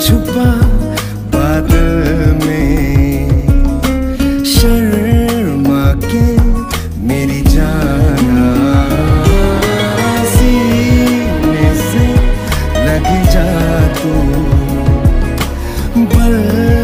छुपा बादल में, शर्मा के मेरी जाना, सीने से लग जा तू, बल